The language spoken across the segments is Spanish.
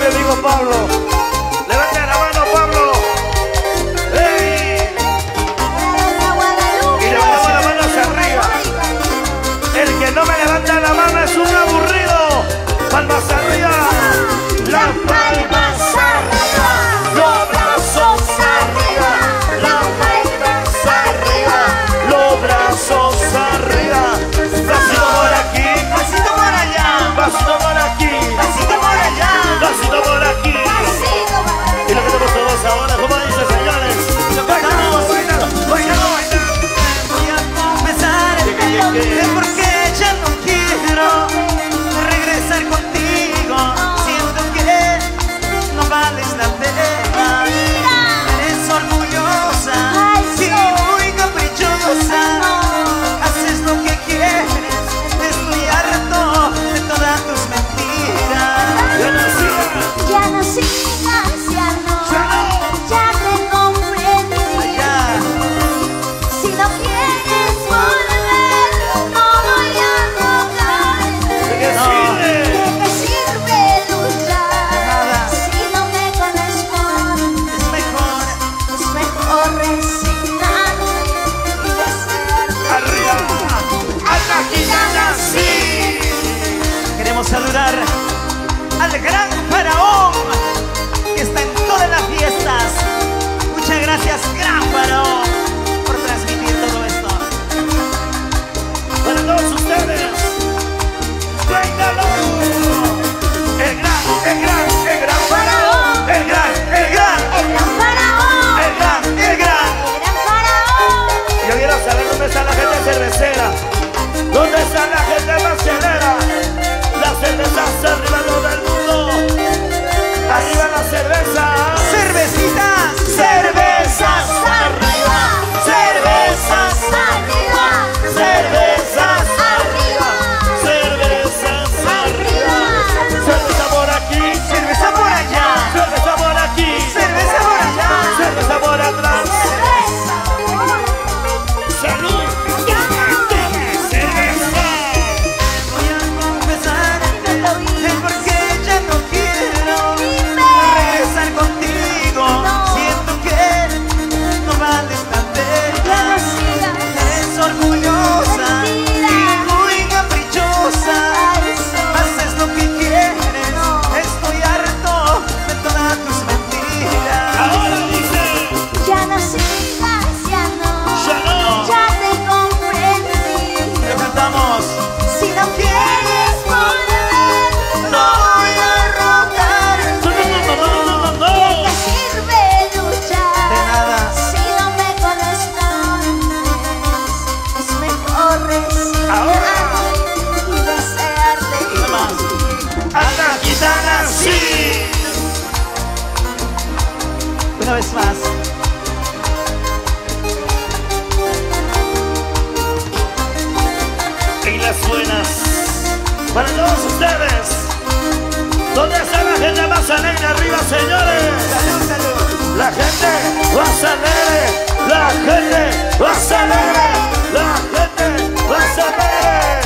amigo Pablo. Levante la mano, Pablo. ¡Ey! Y levantamos la mano hacia arriba. El que no me levanta la mano es un aburrido. Palmas arriba. Las palmas arriba. Los brazos arriba. Las palmas arriba. Los brazos arriba. Pasito por aquí. Pasito por allá. Pasito por aquí. Pasito por allá. Pasito por aquí. Y lo que tenemos todos ahora, como dice, señores. Bailamos, bailando, bailando, bailando. Voy a confesar el por qué ya no quiero regresar contigo. Siento que no vales la pena. Eres orgullosa y muy caprichosa. Haces lo que quieres. Estoy harto de todas tus mentiras. Ya no sigas, ya no, ya te comprendí. Allá. Si no quieres volver, no voy a rogar. ¿De qué sirve? ¿De qué sirve luchar? Nada. Si no me corresponde, Es mejor. es mejor resignarme y desearte. Arriba. Alta gitana, sí. Queremos saludar al gran faraón que está en todas las fiestas. Muchas gracias, gran faraón, por transmitir todo esto. Para todos ustedes. ¡Véngalo! El gran faraón. El gran. El gran faraón, El gran. el gran faraón. Yo quiero saber dónde está la gente cervecera. ¿Dónde está la gente marcianera? La cerveza arriba de todo el mundo. Arriba la cerveza. ¡Cervecitas! Cervezas arriba. Cervezas arriba. Cervezas arriba. Cervezas arriba. Cerveza por aquí. ¡Cerveza por allá! Cerveza por aquí. ¡Cerveza por allá! Cerveza por atrás. Salud. Cerveza. Voy a confesar el por qué ya no quiero regresar contigo. Siento que no vales la pena. Eres orgullosa y muy caprichosa. Haces lo que quieres. Estoy harto de todas tus mentiras. Ahora dice. Ya no sigas, ya Ya no. no, ya te comprendí. Lo cantamos. Si no quieres volver, no voy a rogarte. No. ¿De qué sirve luchar? De nada. Si no me correspondes, es mejor resignarme y desearte. Nada más. Alta gitana, sí. Una vez más. Y las buenas para todos ustedes. ¿Dónde está la gente más alegre arriba, señores? Salud, salud. La gente más alegre. La gente más alegre. La gente más alegre.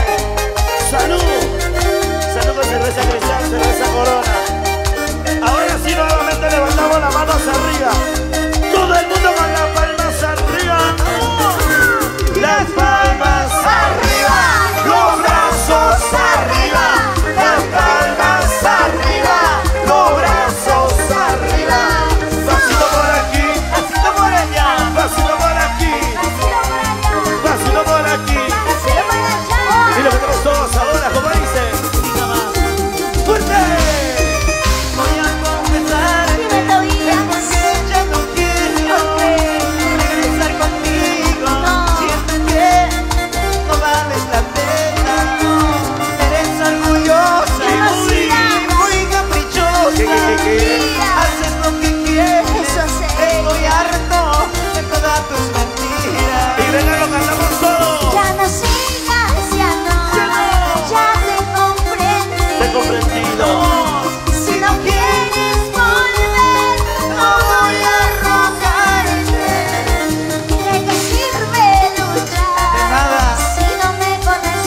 Salud. Salud con cerveza cristal, cerveza corona. Ahora sí nuevamente levantamos las manos arriba. Todo el mundo con las palmas arriba. Las palmas arriba. Los brazos arriba. Las palmas arriba. Los brazos arriba. Pasito por aquí. Pasito por allá. Pasito por aquí. Pasito por aquí. Y lo que tenemos todos ahora, como dice. Diga más. ¡Fuerte! Voy a confesar el por qué ya no quiero regresar contigo. Siento que no vales la pena. Eres orgullosa y muy caprichosa. Haces lo que quieres. Estoy harto de todas tus mentiras. Y venga, lo cantamos todos. Ya no sigas, ya no, ya te comprendí. Te he comprendido. Si no quieres volver, no voy a rogarte. ¿De qué sirve luchar? De nada. Si no me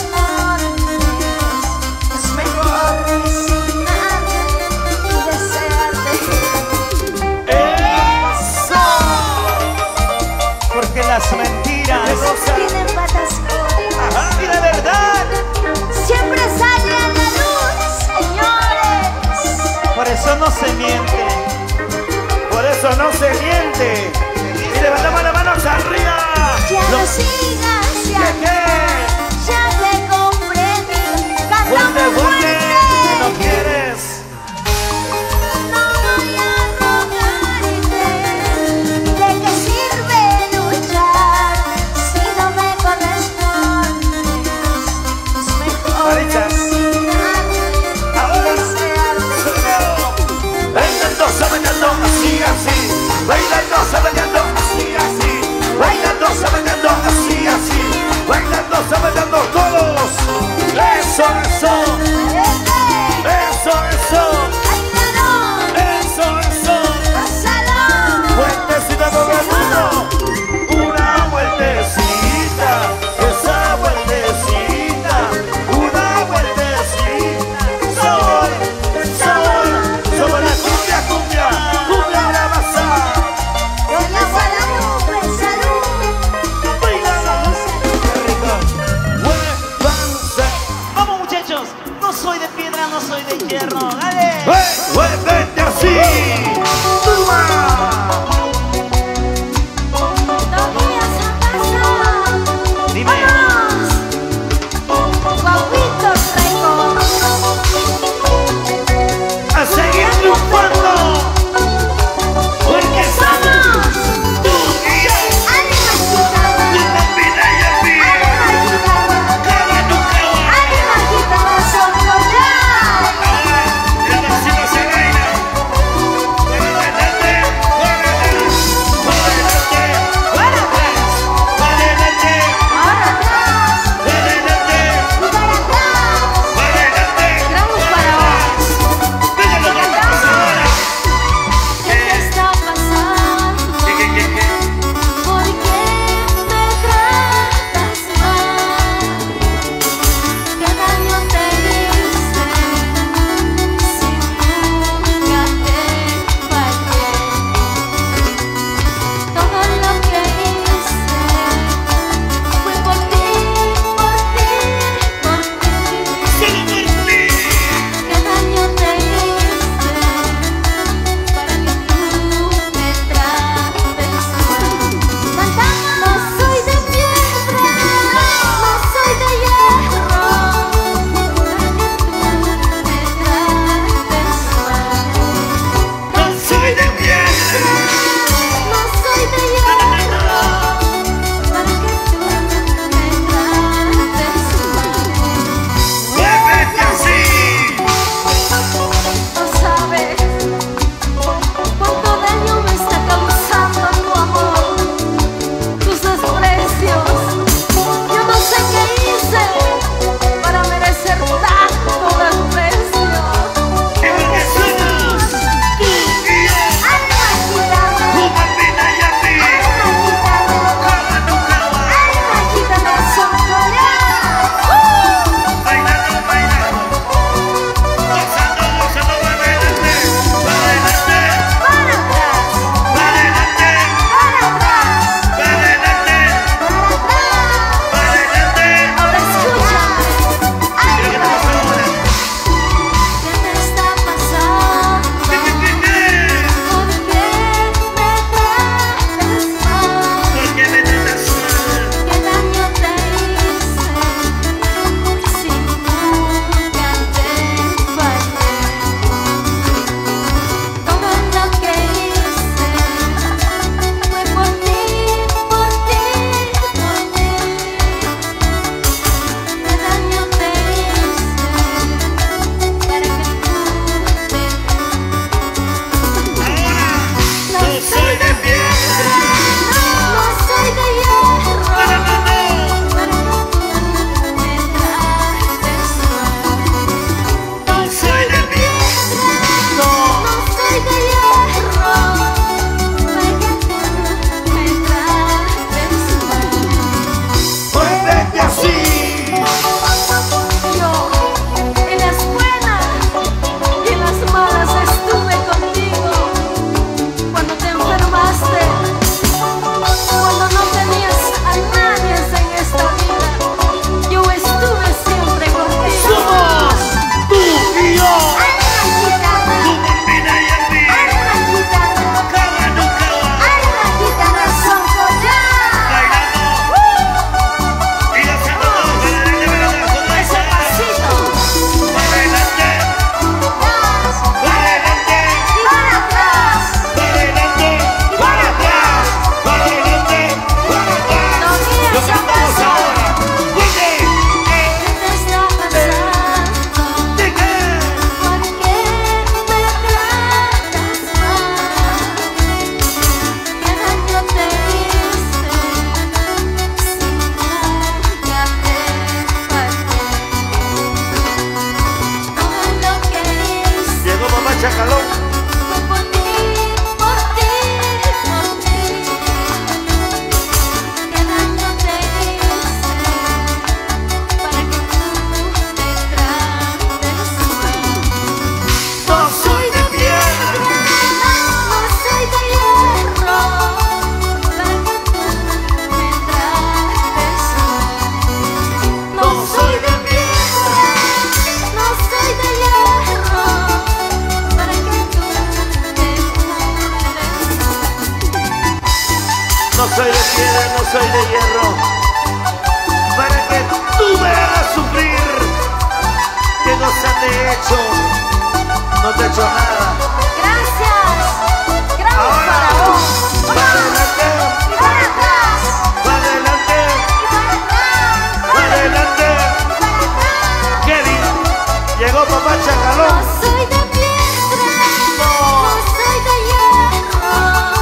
correspondes, es mejor resignarme y desear. eso no se miente. Por eso no se miente. Y levantamos las manos arriba. Ya no sigas, ya te comprendí. Cantamos fuerte. Si no quieres. No voy a rogarte. ¿De qué sirve luchar si no me correspondes? Es mejor Maritza. resignarte. Ahora. Desearte. Bailando, sabaneando, así, así. Bailando, sabaneando, así, así. Bailando, sabaneando, así, así. Bailando, sabaneando todos. Eso, eso. Eso, eso. soy de piedra, no soy de hierro, para que tú me hagas sufrir. ¿Qué cosa te he hecho? No te he hecho nada. Gracias. Gran Ahora, faraón. para adelante, Y para atrás. para adelante, Y para atrás. para adelante. Y para atrás. Kevin, llegó papá Chacalón. No soy de piedra. No soy de hierro.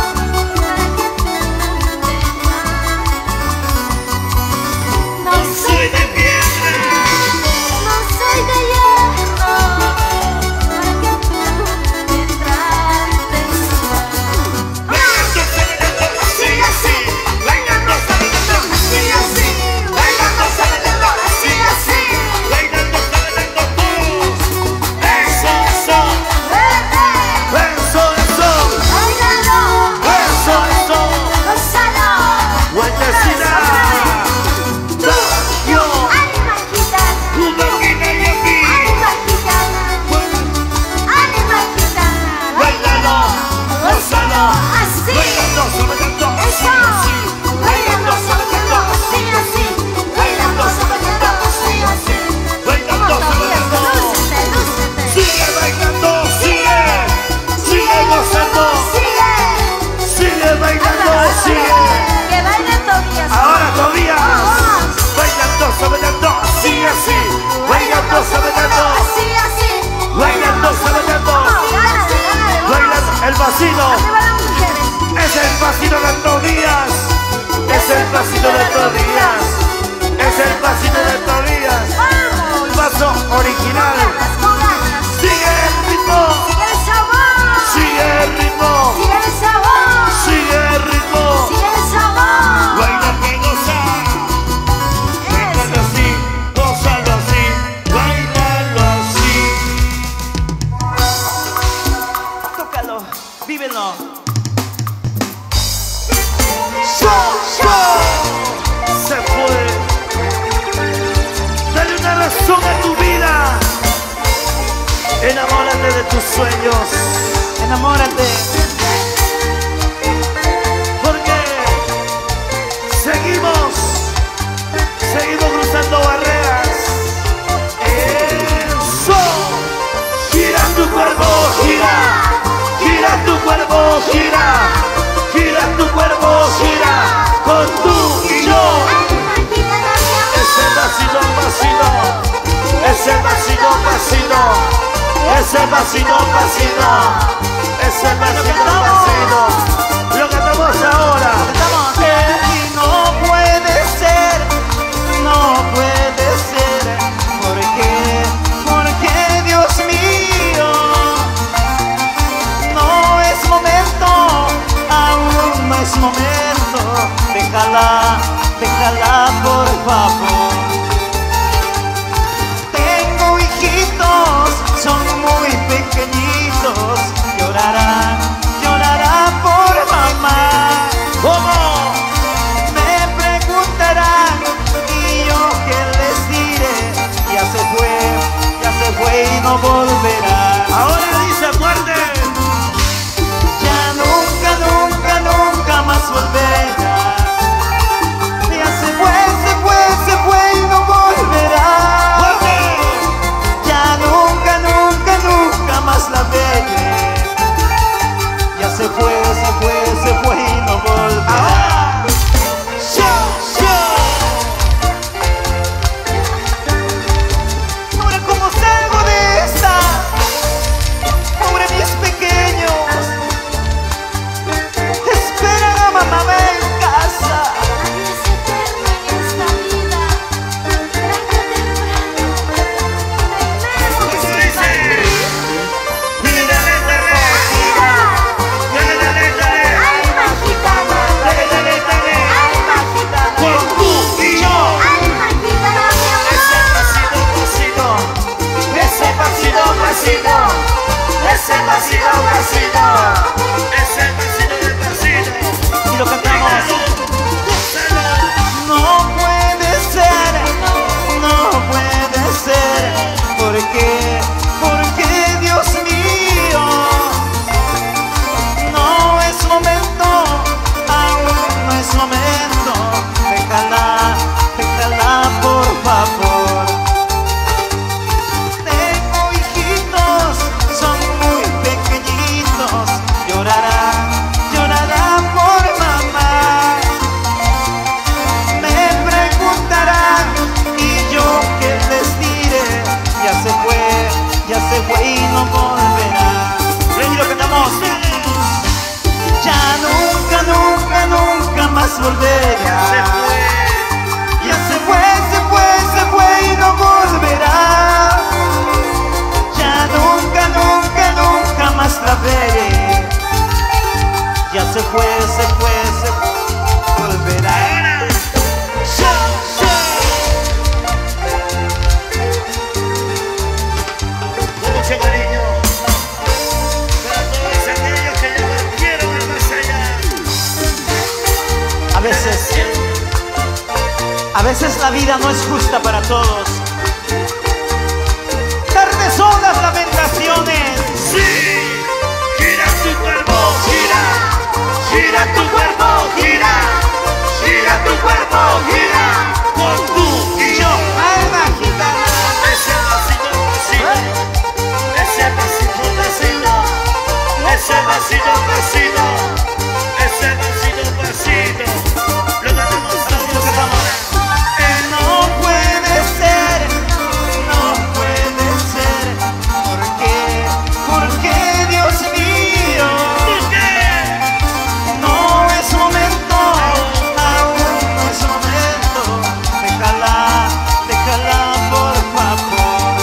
No soy de piedra. No soy de hierro. Para que tú me trates Sigue así, bailando, bailando, sigue así, bailando, bailando, sigue así, bailando, bailando todos. Eso, eso, Eso, eso, Bailalo. eso, eso. Gózalo. Guayacina. Yo, Anima gitana. una quina y a mí. Anima gitana. Anima gitana. Bailalo, gózalo, Así. bailando, bailando, Eso. Bailando, bailando, así, así. Bailando, bailando, así, así. bailando, bailando. Lúcete, lúcete. Sigue bailando, sigue, sigue gozando. Sigue. sigue bailando, sigue. Que baile Tobías. Ahora Tobías. Vamos. Bailando, bailando, sigue así. Bailando, bailando, Así, así. bailando, bailando. Gánale, gánale, vamos. Bailando el vacino. Arriba las mujeres. Es el pasito de Tobías. Es el pasito de Tobías. Es el pasito de Tobías. Vamos. Paso original. Ganas, con ganas. Sigue el ritmo. Sigue el sabor. Sigue el ritmo. Sigue el sabor. Sigue el ritmo. Sigue el sabor. Baila que goza, bailalo Eso. así, gózalo así, bailalo así. Tócalo, vívelo. Se fue. Dale una razón a tu vida. Enamórate de tus sueños. Enamórate. Porque seguimos cruzando barreras. Eso. Gira tu cuerpo, gira. Gira tu cuerpo, gira. Gira tu cuerpo, gira. Con tú y yo. Anima gitana, mi amor. Ese vacilón, vacilón. Ese vacilón, vacilón. Ese vacilón, vacilón. Ese vacilón, vacilón. Lo cantamos ahora. Estamos. Y no puede ser, no puede ser. ¿Por qué? Porque Dios mío, no es momento, aún no es momento. Déjala, déjala por favor. Tengo hijitos, son muy pequeñitos. Llorarán, llorarán por mamá. ¿Cómo? Me preguntarán y yo qué les diré. Ya se fue y no volverá. Ahora dice fuerte. Ya nunca, nunca, nunca más volverá. Ya se fue, se fue, se fue más volverá. Se fue. Ya se fue, se fue, se fue y no volverá. Ya nunca, nunca, nunca más la veré. Ya se fue, se fue, se fue, volverá. Ahora. Con mucho cariño para todos aquellos que ya partieron al más allá. A veces la vida no es justa para todos. Tardes son las lamentaciones. Sí, gira tu cuerpo, gira, gira tu cuerpo, gira, gira tu cuerpo, gira, con tú y yo. Alma gitana. Ese pasito, pasito, ese pasito, pasito, ese pasito, pasito, ese pasito, pasito. Lo cantamos ahora. No puede ser, no puede ser. ¿Por qué? ¿Por qué, Dios mío? ¿Por qué? No es momento, aún no es momento. Déjala, déjala por favor.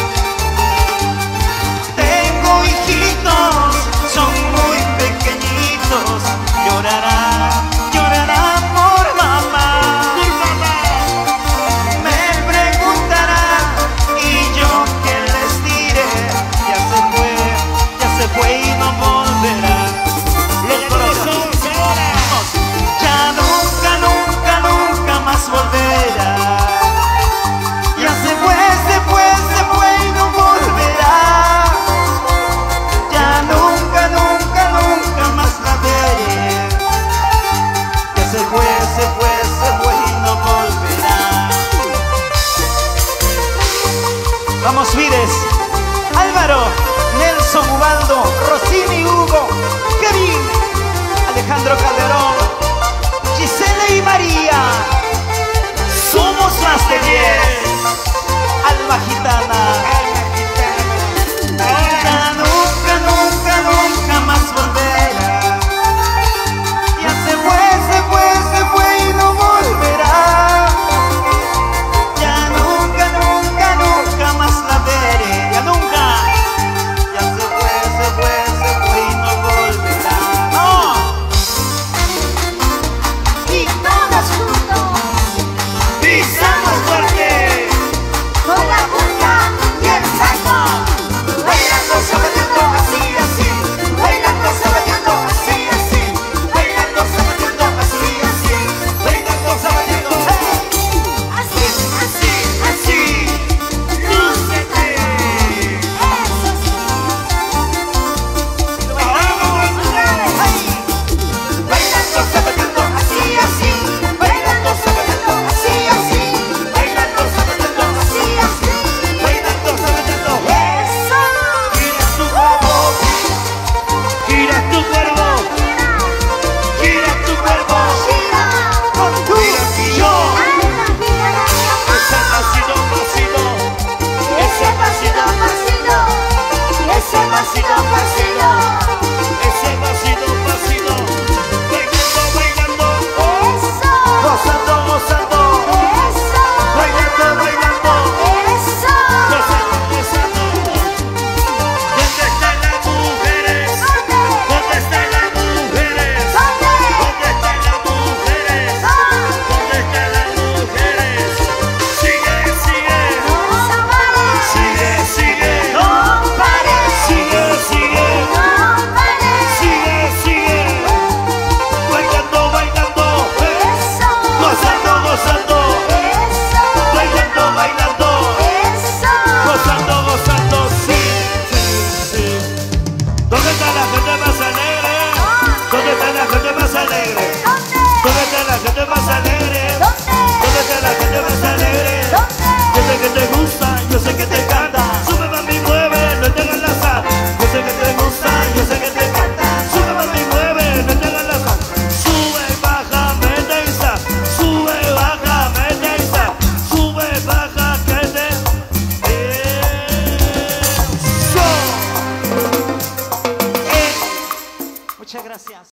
Tengo hijitos, son muy pequeñitos. Llorarán, llorarán por mamá. Me preguntarán y yo qué les diré. Ya se fue y no volverá. Lo cantamos ahora. Ya nunca, nunca, nunca más volverá. Ya se fue, se fue, se fue y no volverá. Ya nunca, nunca, nunca más la veré. Ya se fue, se fue, se fue y no volverá. Vamos, Vides, Álvaro, Nelson, Ubaldo, Rosini, Hugo, Kevin, Alejandro Calderón, Gisela y María. Somos más de 10. Alma gitana. Ya nunca, nunca, nunca más volverá. Ya se fue, se fue, se fue y no volverá. Ya nunca, nunca, nunca más la veré. Ya nunca. Ya se fue, se fue, se fue y no volverá. ¡No! Y todos juntos, Pisamos fuerte. con la punta y el saco, bailando, zapateando, así, así, bailando, zapateando, así, así, bailando, zapateando, así, así, bailando, zapateando, así, así, así, lúcete. Eso sí. Bailando, zapateando, así, así, bailando, zapateando, así, así, bailando, zapateando, así, así, bailando, zapateando. Eso. Gira tu cuerpo, gira tu cuerpo, Gira. Con tú y yo. Alma gitana. Ese pasito, pasito, Ese pasito, pasito, ese pasito, pasito, ese pasito, pasito. Bailando, bailando, eso, gozando, gozando. eso, bailando, bailando, eso, gozando, gozando. ¿Dónde están las mujeres? ¿Dónde están las mujeres? ¿Dónde están las mujeres? ¿Dónde están las mujeres? Sigue, sigue, sigue, sigue, no pares, sigue, sigue, no pares, sigue, sigue. Bailando, bailando, eso, gozando, gozando, eso, bailando, bailando, eso, gozando, gozando, sí, sí, sí. ¿Dónde está la gente más alegre? ¿Dónde está la gente más alegre? ¿Dónde está la gente más alegre? ¿Dónde está la gente más alegre? Yo sé que te gusta, yo sé que te encanta. Sube mami, mueve, no te hagas la sal. Yo sé que te gusta, yo sé que te encanta. Sube mami, mueve, no te hagas la sal. Sube, baja, mete y sa. Sube, baja, mete y sa. Sube, baja, que te... Eso. Muchas gracias.